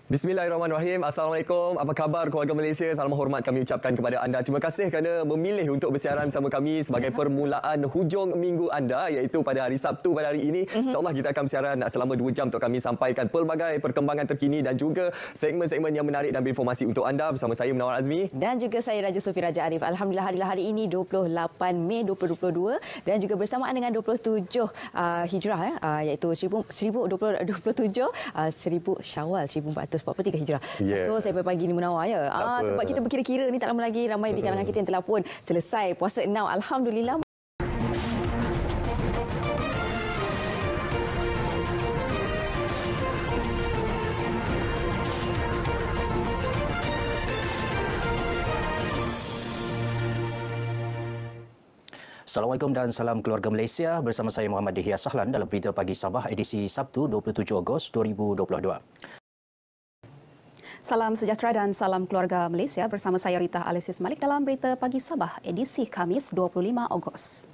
Bismillahirrahmanirrahim. Assalamualaikum. Apa khabar keluarga Malaysia? Salam hormat kami ucapkan kepada anda. Terima kasih kerana memilih untuk bersiaran bersama kami sebagai permulaan hujung minggu anda, iaitu pada hari Sabtu pada hari ini. InsyaAllah kita akan bersiaran selama 2 jam untuk kami sampaikan pelbagai perkembangan terkini dan juga segmen-segmen yang menarik dan berinformasi untuk anda bersama saya Munawar Azmi. Dan juga saya Raja Sufi Raja Arif. Alhamdulillah hari ini 28 Mei 2022 dan juga bersamaan dengan 27 Hijrah iaitu 1027 1000 Syawal 1443 Hijrah. So saya pagi ni Munawar ya. Sebab kita berkira-kira ni tak lama lagi ramai di kalangan kita yang telah pun selesai puasa 6. Alhamdulillah. Assalamualaikum dan salam keluarga Malaysia. Bersama saya Muhammad Dihya Sahlan dalam Berita Pagi Sabah edisi Sabtu 27 Ogos 2022. Salam sejahtera dan salam keluarga Malaysia. Bersama saya Rita Alexis Malik dalam Berita Pagi Sabah edisi Khamis 25 Ogos.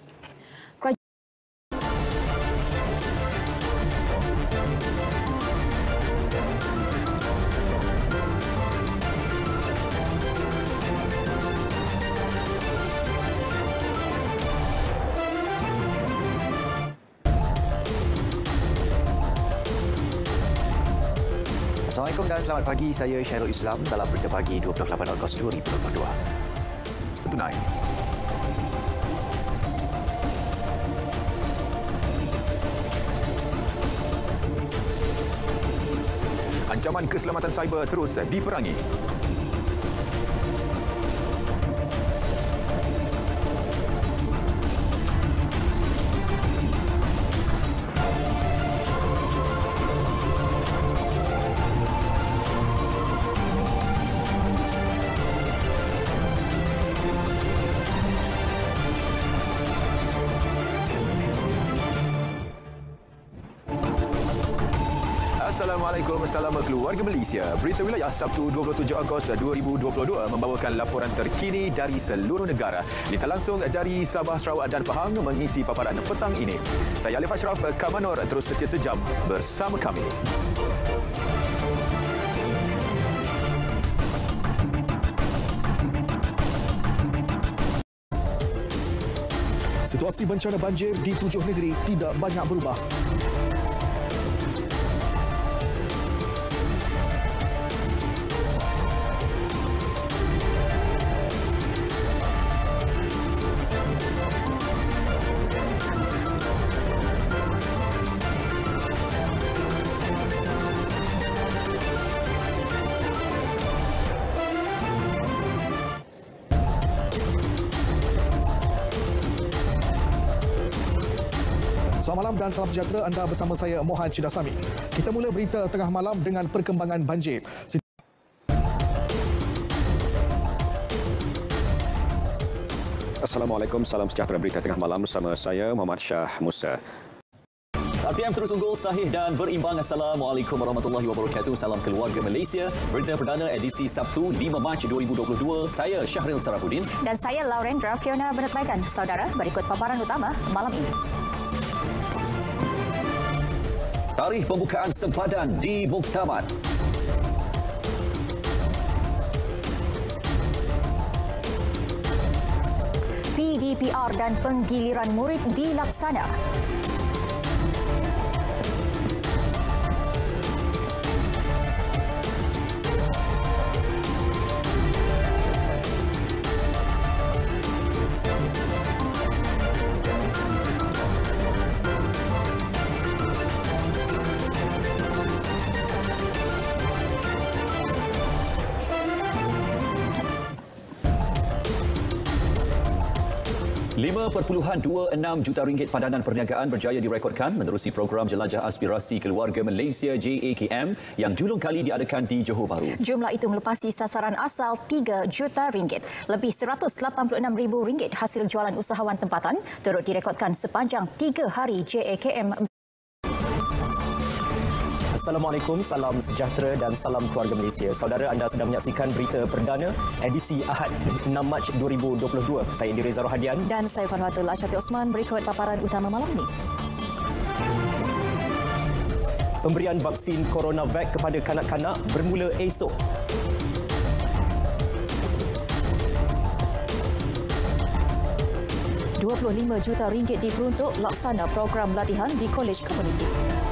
Assalamualaikum dan selamat pagi. Saya Syairul Islam dalam Berita Pagi 28 Ogos 2022. Tunai. Ancaman keselamatan cyber terus diperangi. Assalamualaikum, salam keluarga Malaysia. Berita Wilayah Sabtu 27 Ogos 2022 membawakan laporan terkini dari seluruh negara. Dita langsung dari Sabah, Sarawak dan Pahang mengisi paparan petang ini. Saya Alif Ashraf Kamanor, terus setia sejam bersama kami. Situasi bencana banjir di 7 negeri tidak banyak berubah. Selamat malam dan salam sejahtera. Anda bersama saya Mohan Cidasami. Kita mula berita tengah malam dengan perkembangan banjir. Assalamualaikum, salam sejahtera. Berita tengah malam bersama saya Muhammad Shah Musa. RTM terus unggul, sahih dan berimbang. Assalamualaikum warahmatullahi wabarakatuh. Salam keluarga Malaysia. Berita perdana edisi Sabtu 5 Mac 2022. Saya Syahril Sarafuddin. Dan saya Laurendra Fiona Bernard Maikan. Saudara, berikut paparan utama malam ini. Tarikh pembukaan sempadan di Muktamad. PDPR dan penggiliran murid dilaksana. RM5.26 juta padanan perniagaan berjaya direkodkan menerusi program Jelajah Aspirasi Keluarga Malaysia JAKM yang julung kali diadakan di Johor Bahru. Jumlah itu melepasi sasaran asal RM3 juta. Lebih RM186,000 hasil jualan usahawan tempatan turut direkodkan sepanjang 3 hari JAKM. Assalamualaikum, salam sejahtera dan salam keluarga Malaysia. Saudara, anda sedang menyaksikan berita perdana edisi Ahad 6 Mac 2022. Saya Indira Rohadian. Dan saya Fanwatul Asyati Osman. Berikut paparan utama malam ini. Pemberian vaksin CoronaVac kepada kanak-kanak bermula esok. RM25 juta diperuntuk laksana program latihan di Kolej Komuniti.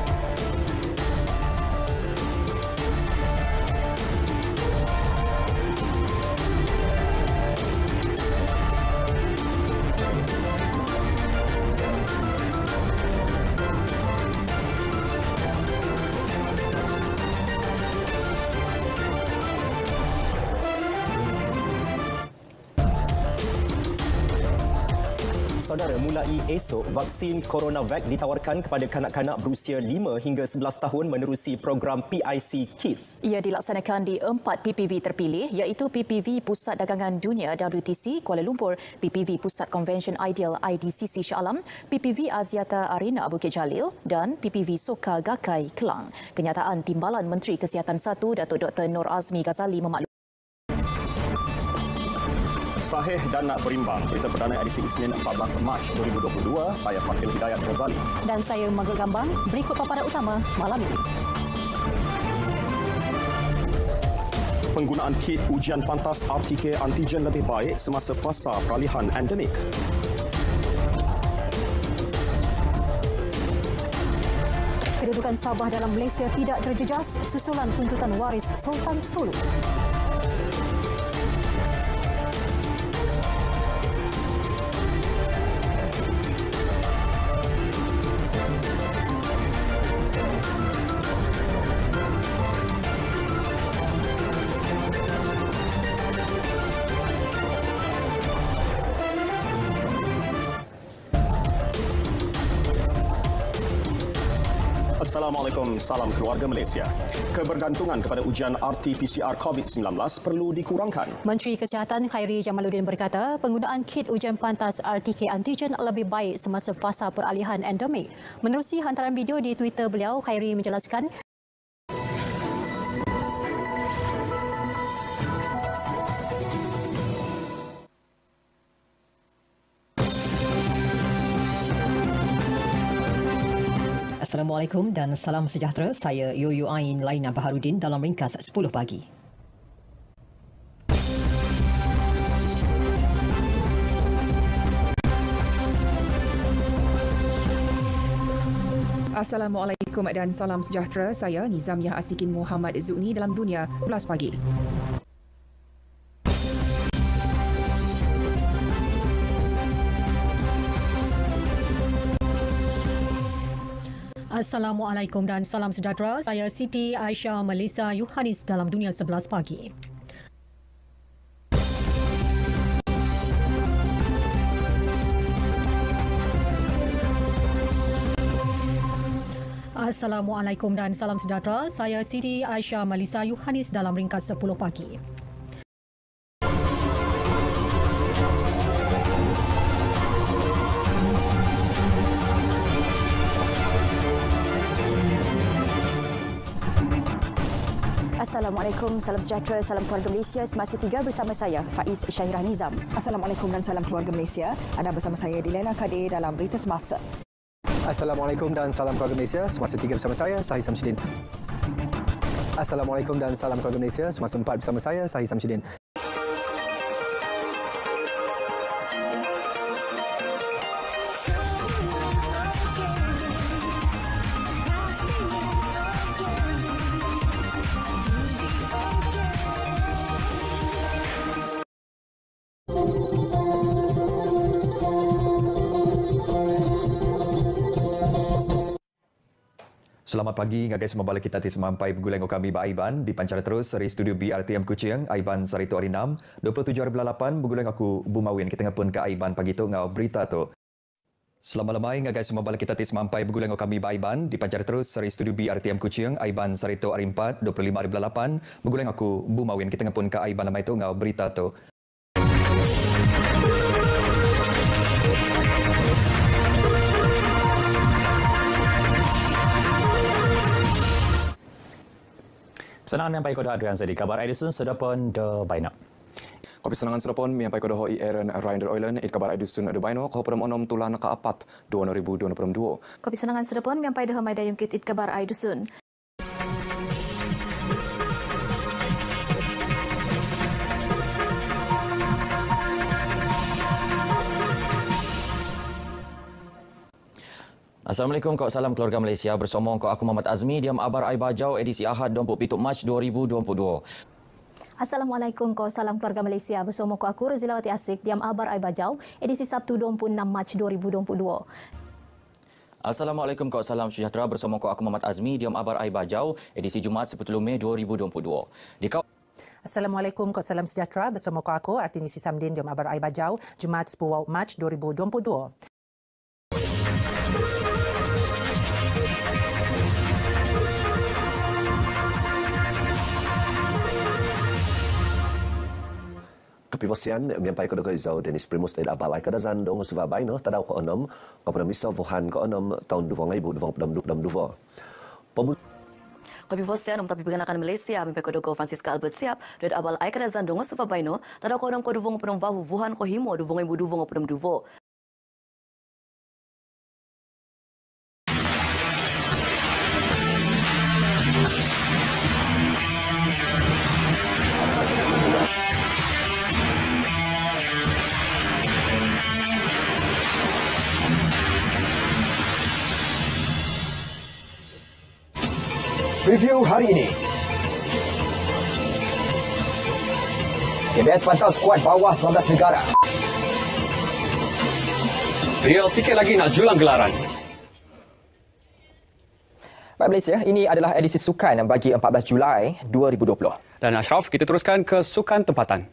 Saudara, mulai esok, vaksin CoronaVac ditawarkan kepada kanak-kanak berusia 5 hingga 11 tahun menerusi program PIC Kids. Ia dilaksanakan di 4 PPV terpilih iaitu PPV Pusat Dagangan Dunia WTC Kuala Lumpur, PPV Pusat Convention Ideal IDCC Shah Alam, PPV Aziata Arena Bukit Jalil dan PPV Soka Gakai Kelang. Kenyataan Timbalan Menteri Kesihatan 1 Datuk Dr. Nur Azmi Ghazali memaklumkan Sahih dan nak berimbang. Berita perdana edisi Isnin 14 Mac 2022. Saya Fakil Hidayat Ghazali. dan saya Magel Gambang. Berikut paparan utama malam ini. Penggunaan kit ujian pantas RTK antigen lebih baik semasa fasa peralihan endemik. Kedudukan Sabah dalam Malaysia tidak terjejas susulan tuntutan waris Sultan Sulu. Assalamualaikum, salam keluarga Malaysia. Kebergantungan kepada ujian RT-PCR COVID-19 perlu dikurangkan. Menteri Kesihatan Khairi Jamaluddin berkata, penggunaan kit ujian pantas RTK antigen lebih baik semasa fasa peralihan endemik. Menerusi hantaran video di Twitter beliau, Khairi menjelaskan Assalamualaikum dan salam sejahtera. Saya Yoyo Ain Laina Baharudin dalam ringkas 10 pagi. Assalamualaikum dan salam sejahtera. Saya Nizamiah Asikin Muhammad Zuni dalam Dunia 11 pagi. Assalamualaikum dan salam sejahtera. Saya Siti Aisyah Melissa Yohanis dalam Dunia 11 pagi. Assalamualaikum dan salam sejahtera. Saya Siti Aisyah Melissa Yohanis dalam ringkas 10 pagi. Assalamualaikum, salam sejahtera, salam keluarga Malaysia. Semasa 3 bersama saya, Faiz Syahirah Nizam. Assalamualaikum dan salam keluarga Malaysia. Anda bersama saya Dilela Kadir dalam Berita Semasa. Assalamualaikum dan salam keluarga Malaysia. Semasa 3 bersama saya, Sahih Samsudin. Assalamualaikum dan salam keluarga Malaysia. Semasa 4 bersama saya, Sahih Samsudin. Selamat pagi, ngagai semua bala kita sampai bergulang kami Aiban di pancara terus dari studio BRTM Kuching, Aiban Sarito hari 6, 27/8 bergulang aku Bumawin kita ngapun ke Aiban pagi tu ngau berita tu. Selamat lemai ngagai semua bala kita sampai bergulang kami Aiban di pancara terus dari studio BRTM Kuching, Aiban Sarito hari 4, 25/8 bergulang aku Bumawin kita ngapun ke Aiban lemai tu ngau berita tu. Senangan yang baik kodah Adrian Zedi. Kabar Edison sedapun The Baina. Kopi senangan sedapun yang baik kodah Hoi Aaron Ryder Oilen. Kabar Edison The Baina. Kau pernah onom tulan ke 4 2022. Kopi senangan sedapun yang baik dah Hamai Dayung Kit kabar Edison. Assalamualaikum, kau salam keluarga Malaysia. Bersama aku Muhammad Azmi, diam abar ai bajau edisi Ahad 27 Mac 2022. Assalamualaikum, kau salam keluarga Malaysia. Bersama aku Razilawati Asik, diam abar ai bajau edisi Sabtu 26 Mac 2022. Assalamualaikum, kau salam sejahtera. Bersama aku Muhammad Azmi, diam abar ai bajau edisi Jumaat 10 Mei 2022. Assalamualaikum, kau salam sejahtera. Bersama aku Artinisi Samdin, diam abar ai bajau Jumaat 10 Mac 2022. Kepiwasian miampai ko ko izau Dennis Primus dari abalai kadazan dong suvabai no tadau ko onom kepada misal Wuhan ko onom tahun 2022. Kepiwasian tapi pergerakan Malaysia miampai ko ko Francisca Albert siap dari abalai kadazan dong suvabai no tadau ko onom ko duvong penom vahu Wuhan ko himo duvong ibu duvong penom duvo. Preview hari ini. KBS pantau skuad bawah 19 negara. Real sikit lagi nak julang gelaran. Baik Malaysia, ini adalah edisi sukan bagi 14 Julai 2020. Dan Ashraf, kita teruskan ke sukan tempatan.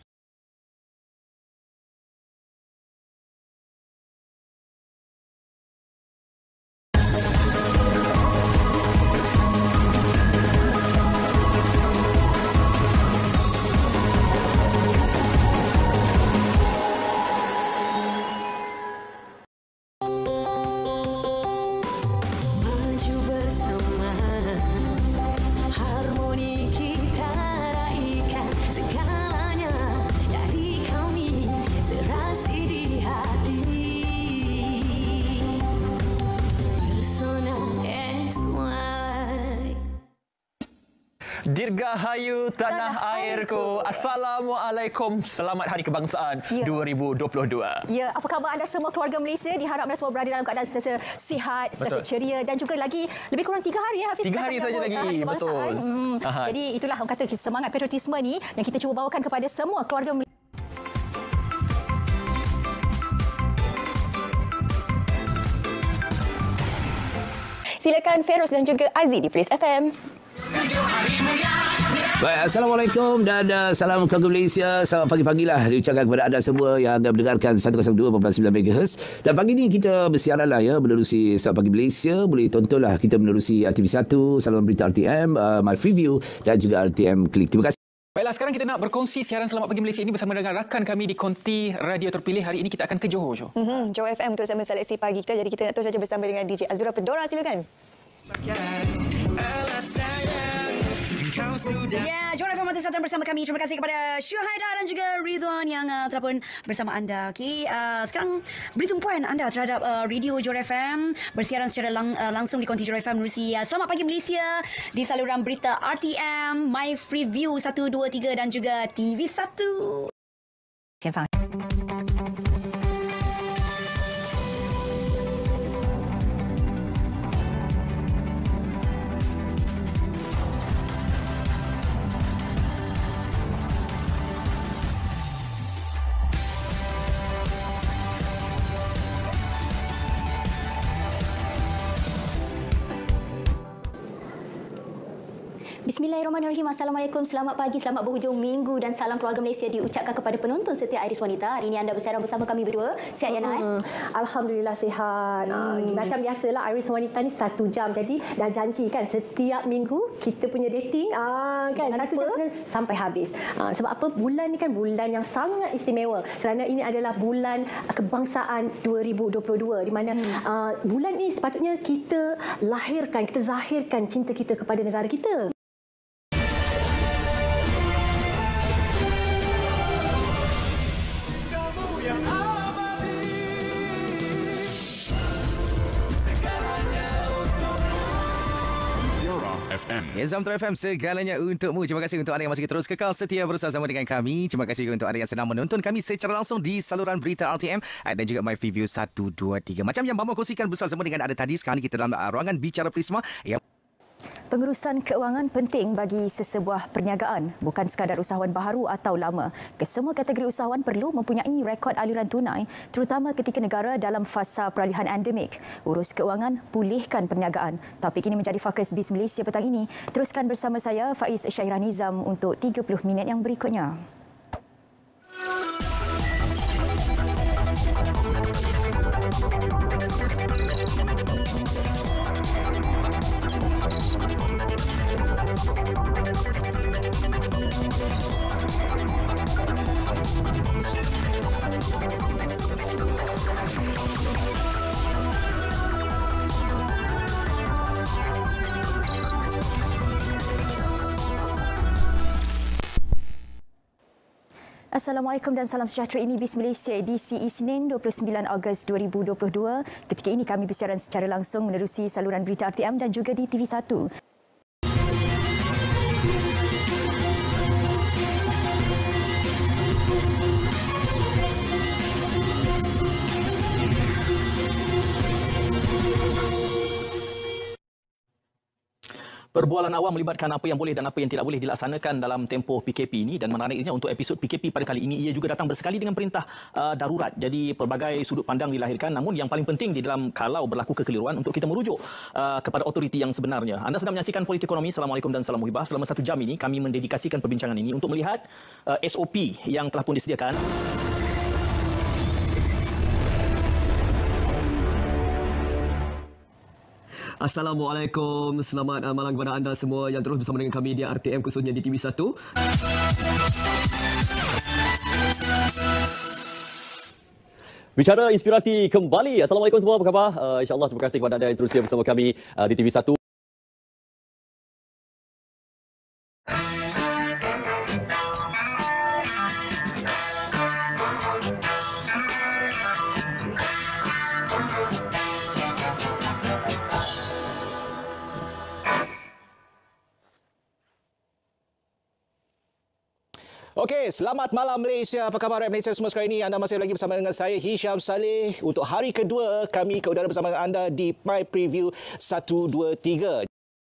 Dirgahayu tanah airku. Assalamualaikum. Selamat Hari Kebangsaan 2022. Ya, apa khabar anda semua keluarga Malaysia? Diharap anda semua berada dalam keadaan sentiasa sihat, sentiasa ceria dan juga lagi lebih kurang 3 hari ya Hafiz. 3 hari saja lagi. Betul. Jadi itulah orang kata semangat patriotisme ni yang kita cuba bawakan kepada semua keluarga Malaysia. Silakan Feroz dan juga Aziz di Place FM. Baik, Assalamualaikum dan salam keluarga Malaysia. Selamat pagi-pagilah diucapkan kepada anda semua yang mendengarkan 102.9 MHz. Dan pagi ni kita bersiaranlah ya menerusi Selamat Pagi Malaysia. Boleh tontonlah kita menerusi TV1, Saluran Berita RTM, My Freeview dan juga RTM Klik. Terima kasih. Baiklah, sekarang kita nak berkongsi siaran Selamat Pagi Malaysia ini bersama dengan rakan kami di konti radio terpilih. Hari ini kita akan ke Johor, Jo. Johor FM untuk sama seleksi pagi kita. Jadi kita nak terus saja bersama dengan DJ Azura Pendora. Silakan. Ya, Johor FM masih datang bersama kami. Terima kasih kepada Syuhaida dan juga Ridwan yang telah pun bersama anda. Okey, sekarang beri tumpuan anda terhadap radio Johor FM bersiaran secara langsung di konti Johor FM menerusi Selamat Pagi Malaysia di saluran berita RTM, My Freeview 1, 2, 3 dan juga TV1. Bismillahirrahmanirrahim. Assalamualaikum, selamat pagi, selamat berhujung minggu dan salam keluarga Malaysia diucapkan kepada penonton setia Iris Wanita. Hari ini anda bersiaran bersama kami berdua. Sihat Yana? Alhamdulillah sihat. Macam biasalah Iris Wanita ni 1 jam. Jadi dah janji kan setiap minggu kita punya dating kan 1 jam sampai habis. Sebab apa? Bulan ni kan bulan yang sangat istimewa kerana ini adalah bulan kebangsaan 2022 di mana bulan ini sepatutnya kita lahirkan, kita zahirkan cinta kita kepada negara kita. FM. Zamtra FM segalanya untukmu. Terima kasih untuk anda yang masih terus kekal setia bersama dengan kami. Terima kasih untuk anda yang sedang menonton kami secara langsung di saluran berita RTM dan juga My Preview 123. Macam yang Bama kongsikan bersama dengan anda tadi, sekarang kita dalam ruangan bicara Prisma yang Pengurusan keuangan penting bagi sesebuah perniagaan, bukan sekadar usahawan baharu atau lama. Kesemua kategori usahawan perlu mempunyai rekod aliran tunai, terutama ketika negara dalam fasa peralihan endemik. Urus keuangan, pulihkan perniagaan. Topik ini menjadi fokus BIS Malaysia petang ini. Teruskan bersama saya, Faiz Syairah Nizam untuk 30 minit yang berikutnya. Assalamualaikum dan salam sejahtera. Ini BIS Malaysia edisi Isnin 29 Ogos 2022. Ketika ini kami bersiaran secara langsung menerusi saluran berita RTM dan juga di TV1. Perbualan awam melibatkan apa yang boleh dan apa yang tidak boleh dilaksanakan dalam tempoh PKP ini, dan menariknya untuk episod PKP pada kali ini ia juga datang bersekali dengan perintah darurat. Jadi pelbagai sudut pandang dilahirkan, namun yang paling penting di dalam kalau berlaku kekeliruan untuk kita merujuk kepada otoriti yang sebenarnya. Anda sedang menyaksikan Politik Ekonomi. Assalamualaikum dan salam muhibah. Selama 1 jam ini kami mendedikasikan perbincangan ini untuk melihat SOP yang telah pun disediakan. Assalamualaikum, selamat malam kepada anda semua yang terus bersama dengan kami di RTM, khususnya di TV1. Bicara inspirasi kembali. Assalamualaikum semua, apa khabar? InsyaAllah terima kasih kepada anda yang terus bersama kami di TV1. Okey, selamat malam Malaysia. Apa khabar Malaysia semua sekarang ini? Anda masih lagi bersama dengan saya, Hisham Saleh. Untuk hari kedua kami ke udara bersama anda di My Preview 123.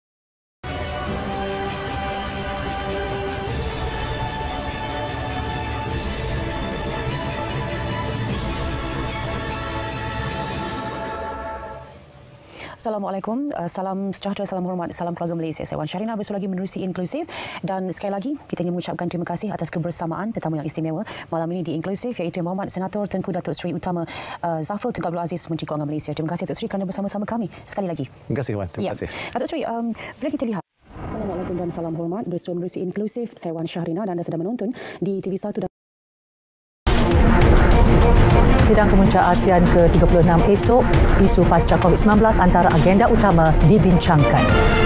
Assalamualaikum, salam sejahtera, salam hormat, salam keluarga Malaysia. Saya Wan Syahrina besok lagi menerusi Inklusif, dan sekali lagi kita ingin mengucapkan terima kasih atas kebersamaan tetamu yang istimewa malam ini di Inklusif, iaitu Mohd Senator Tengku Datuk Seri Utama Zafrul Tunku Abdul Aziz, Menteri Kewangan Malaysia. Terima kasih Datuk Seri kerana bersama-sama kami sekali lagi. Terima kasih Wan, terima kasih. Datuk Seri, bila kita lihat. Assalamualaikum dan salam hormat, bersua menerusi Inklusif. Saya Wan Syahrina dan anda sedang menonton di TV1 dan Sidang Kemuncak ASEAN ke-36 esok, isu pasca COVID-19 antara agenda utama dibincangkan.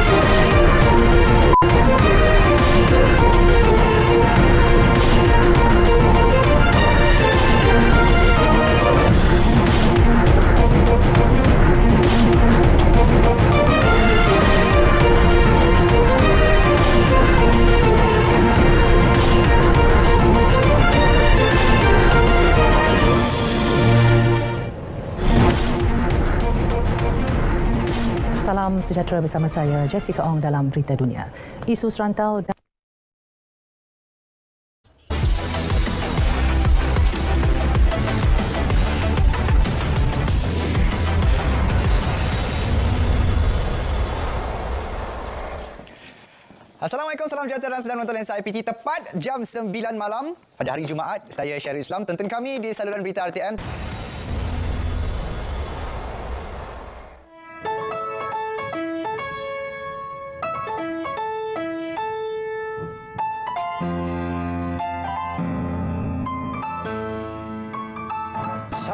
Salam sejahtera bersama saya, Jessica Ong dalam Berita Dunia. Isu serantau dan Assalamualaikum, salam sejahtera dan sedang menonton Lensa IPT tepat jam 9 malam pada hari Jumaat. Saya Syahril Islam, tonton kami di saluran berita RTM.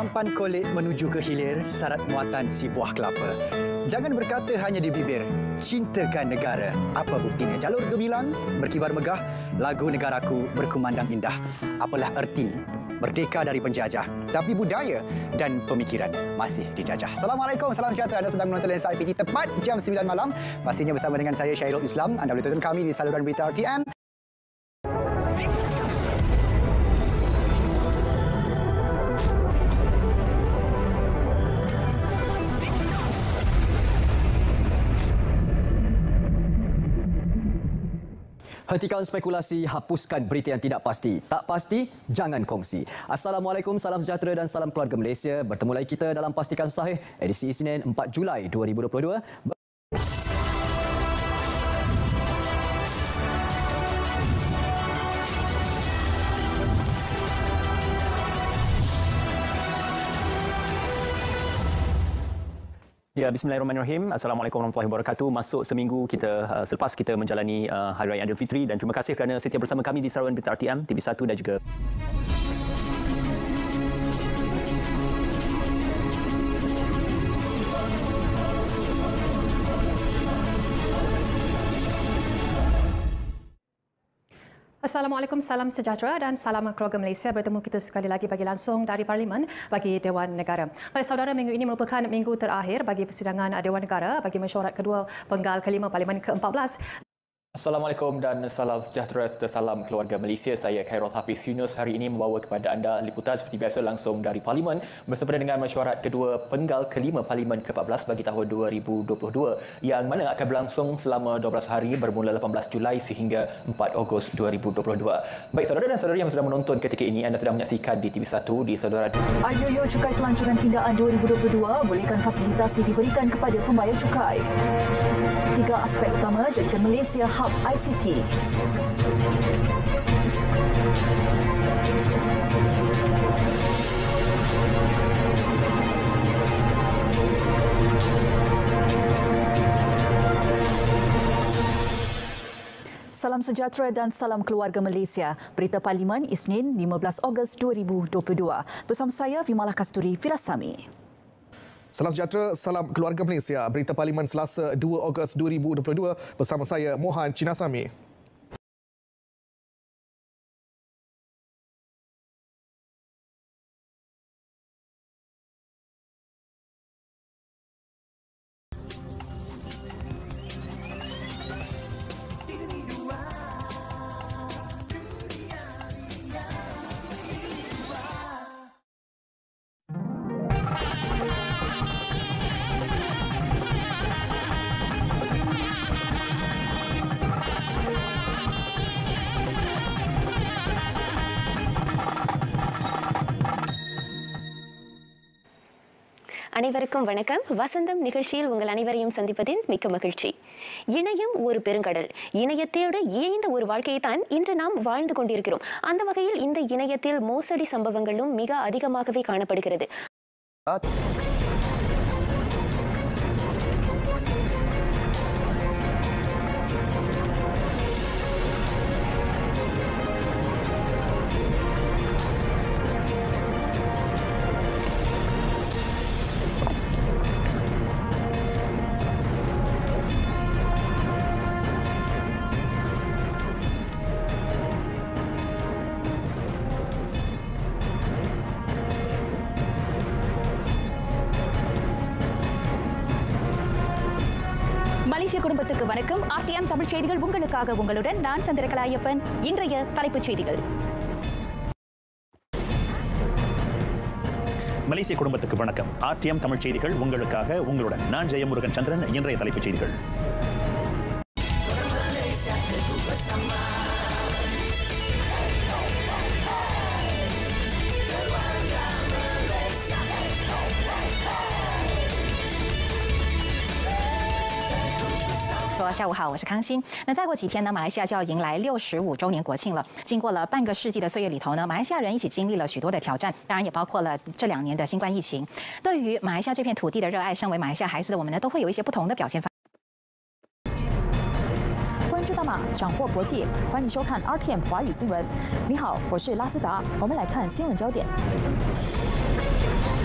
sampan kulit menuju ke hilir syarat muatan si buah kelapa. Jangan berkata hanya di bibir, cintakan negara. Apa buktinya? Jalur gemilang berkibar megah, lagu negaraku berkumandang indah. Apalah erti merdeka dari penjajah, tapi budaya dan pemikiran masih dijajah. Assalamualaikum, salam sejahtera. Anda sedang menonton Lensa IPT tepat jam 9 malam. Pastinya bersama dengan saya Syairul Islam. Anda boleh tonton kami di saluran berita RTM. Hentikan spekulasi, hapuskan berita yang tidak pasti. Tak pasti, jangan kongsi. Assalamualaikum, salam sejahtera dan salam keluarga Malaysia. Bertemu lagi kita dalam Pastikan Sahih, edisi Isnin 4 Julai 2022. Ya, bismillahirrahmanirrahim. Assalamualaikum warahmatullahi wabarakatuh. Masuk seminggu kita selepas kita menjalani Hari Raya Aidilfitri, dan terima kasih kerana setia bersama kami di saluran berita RTM TV1 dan juga Assalamualaikum, salam sejahtera dan salam keluarga Malaysia. Bertemu kita sekali lagi bagi langsung dari Parlimen bagi Dewan Negara. Baik saudara, minggu ini merupakan minggu terakhir bagi persidangan Dewan Negara bagi mesyuarat kedua penggal kelima Parlimen ke-14. Assalamualaikum dan salam sejahtera, salam keluarga Malaysia. Saya Khairul Hafiz Yunus hari ini membawa kepada anda liputan seperti biasa langsung dari Parlimen bersempena dengan mesyuarat kedua penggal kelima Parlimen ke-14 bagi tahun 2022 yang mana akan berlangsung selama 12 hari bermula 18 Julai sehingga 4 Ogos 2022. Baik saudara dan saudari yang sudah menonton ketika ini, anda sedang menyaksikan di TV1 di saluran Ayoyo Cukai Pelancongan Pindaan 2022 bolehkan fasilitasi diberikan kepada pembayar cukai. 3 aspek utama jadikan Malaysia Hub ICT. Salam sejahtera dan salam keluarga Malaysia. Berita Parlimen Isnin 15 Ogos 2022. Bersama saya Vimalah Kasturi Firasami. Salam sejahtera, salam keluarga Malaysia. Berita Parlimen Selasa 2 Ogos 2022 bersama saya Mohan Cinasami. அனைவருக்கும் வணக்கம். வசந்தம் நிகழ்ச்சியில் உங்கள் அனைவரையும் சந்திப்பதில் மிக்க மகிழ்ச்சி. இணையம் ஒரு பெருங்கடல். இணையத்தோடு இயைந்த ஒரு வாழ்க்கையை தான் இன்று நாம் வாழ்ந்து கொண்டிருக்கிறோம். அந்த வகையில் இந்த இணையத்தில் மோசடி சம்பவங்களும் மிக அதிகமாகவே காணப்படுகிறது. மலேசிய குடும்பத்துக்கு வணக்கம். RTM தமிழ் செய்திகள் உங்களுக்காக உங்களுடன் நான் சந்திரகலா ஐயப்பன். இன்றைய தலைப்புச் செய்திகள். மலேசிய குடும்பத்துக்கு வணக்கம். RTM தமிழ் செய்திகள் உங்களுக்காக உங்களுடன் நான் ஜெயமுருகன் சந்திரன். இன்றைய தலைப்புச் செய்திகள். 下午好，我是康欣。那再过几天呢，马来西亚就要迎来65周年国庆了。经过了半个世纪的岁月里头呢，马来西亚人一起经历了许多的挑战，当然也包括了这2年的新冠疫情。对于马来西亚这片土地的热爱，身为马来西亚孩子的我们呢，都会有一些不同的表现方。 关注大马，掌握国际，欢迎收看 RTM 华语新闻。你好，我是拉斯达，我们来看新闻焦点。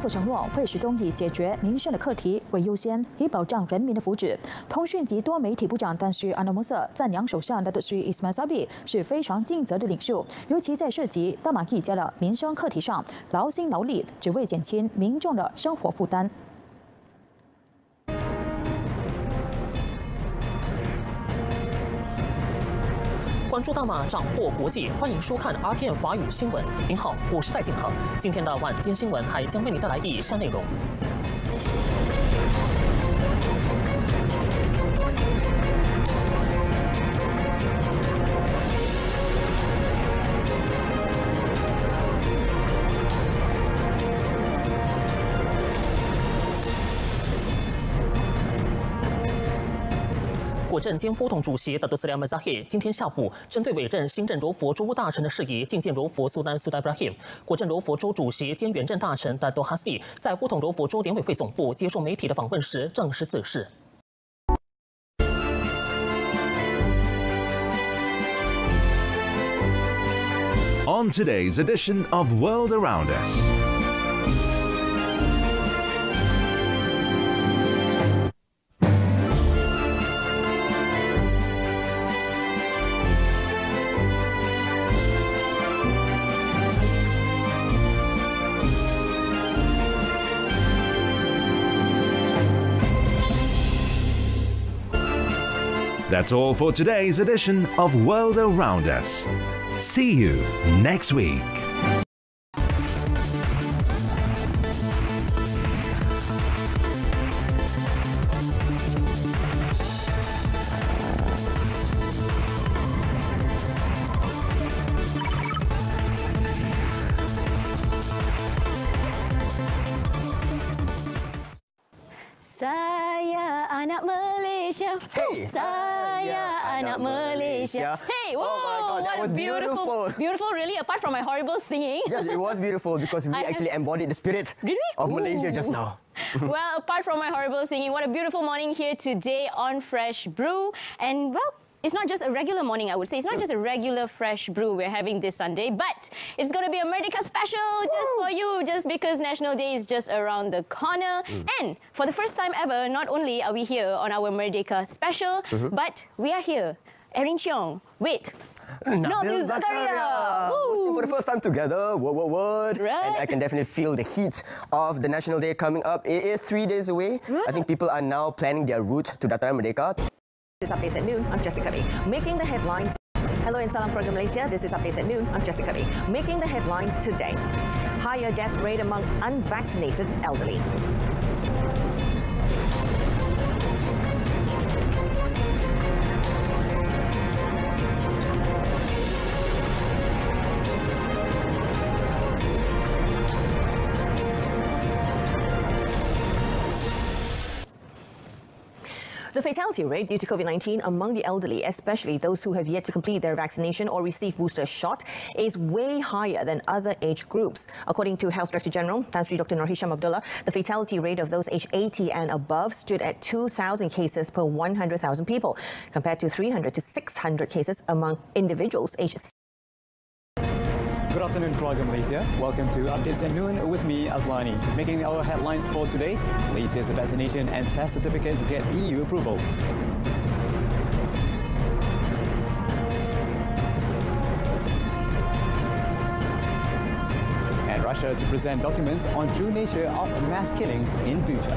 府承诺会始终以解决民生的课题为优先，以保障人民的福祉。通讯及多媒体部长但是 Anna Musa 赞扬首相Datuk Seri Ismail Sabri 是非常尽责的领袖，尤其在涉及大马一家的民生课题上，劳心劳力，只为减轻民众的生活负担。 关注大马，掌握国际，欢迎收看 RTM 华语新闻。您好，我是戴静恒。今天的晚间新闻还将为你带来以下内容。国政兼副统主席Datuk Seri Ahmad Zahid 今天下午针对委任新任柔佛州务大臣的事宜觐见柔佛苏丹苏达 Ibrahim。国政柔佛州主席兼原任大臣Datuk Hasni 在不同柔佛州联委会总部接受媒体的访问时证实此事。 On today's edition of World Around Us. That's all for today's edition of World Around Us. See you next week. Saya anak Malaysia. Hey, Saya anak Malaysia. Hey, whoa, oh my God, that what was beautiful. Beautiful, really, apart from my horrible singing. Yes, it was beautiful because we actually embodied the spirit of Malaysia just now. Well, apart from my horrible singing, what a beautiful morning here today on Fresh Brew. And, well, it's not just a regular morning, I would say. It's not just a regular fresh brew we're having this Sunday, but it's going to be a Merdeka special just for you, just because National Day is just around the corner. And for the first time ever, not only are we here on our Merdeka special, but we are here. Erin Cheong, wait. Nabil Zakaria. For the first time together, what? Right. And I can definitely feel the heat of the National Day coming up. It is 3 days away. Right. I think people are now planning their route to Dataran Merdeka. This is Updates at Noon. I'm Jessica Lee. Making the headlines. Hello and salam program Malaysia. This is Updates at Noon. I'm Jessica Lee. Making the headlines today. Higher death rate among unvaccinated elderly. The fatality rate due to COVID-19 among the elderly, especially those who have yet to complete their vaccination or receive booster shot, is way higher than other age groups. According to Health Director General Tan Sri Dr. Nur Hisham Abdullah, the fatality rate of those aged 80 and above stood at 2,000 cases per 100,000 people, compared to 300 to 600 cases among individuals aged. Good afternoon, Keluarga Malaysia. Welcome to Updates at Noon with me, Azlani. Making our headlines for today, Malaysia's vaccination and test certificates get EU approval. And Russia to present documents on true nature of mass killings in Bucha.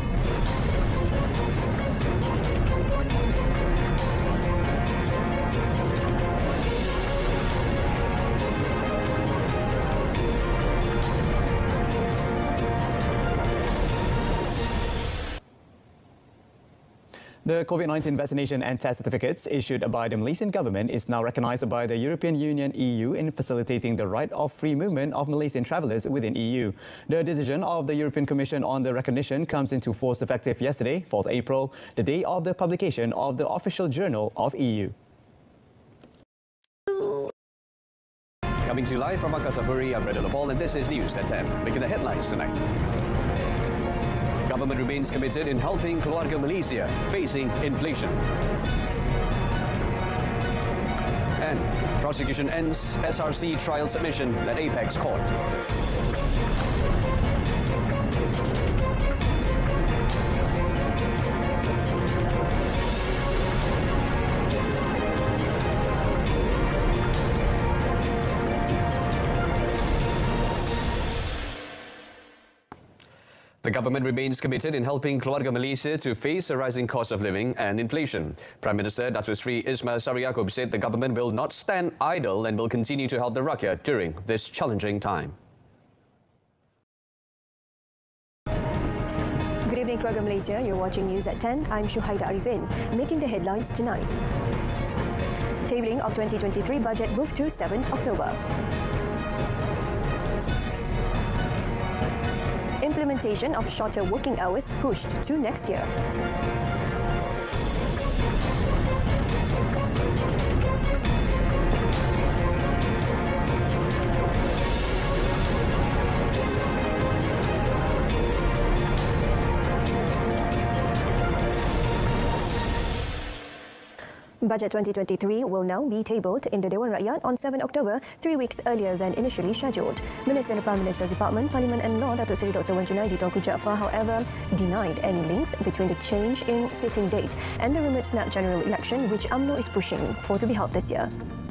The COVID-19 vaccination and test certificates issued by the Malaysian government is now recognized by the European Union (EU) in facilitating the right of free movement of Malaysian travellers within EU. The decision of the European Commission on the recognition comes into force effective yesterday, 4th April, the day of the publication of the official journal of EU. Coming to you live from Makassar, I'm Redha Lapal, and this is News at 10. Making the headlines tonight. Government remains committed in helping Keluarga Malaysia facing inflation. And prosecution ends SRC trial submission at Apex Court. government remains committed in helping keluarga Malaysia to face the rising cost of living and inflation. Prime Minister Datuk Seri Ismail Sabri Yaakob said the government will not stand idle and will continue to help the rakyat during this challenging time. Good evening, keluarga Malaysia. You're watching News at 10. I'm Shuhaida Arifin, making the headlines tonight. Tabling of 2023 budget moved to 7 October. Implementation of shorter working hours pushed to next year. Budget 2023 will now be tabled in the Dewan Rakyat on 7 October, 3 weeks earlier than initially scheduled. Minister in the Prime Minister's Department, Parliament and Law, Datuk Seri Dr. Wan Junaidi Tunku Jaafar, however, denied any links between the change in sitting date and the rumoured snap general election which UMNO is pushing for to be held this year.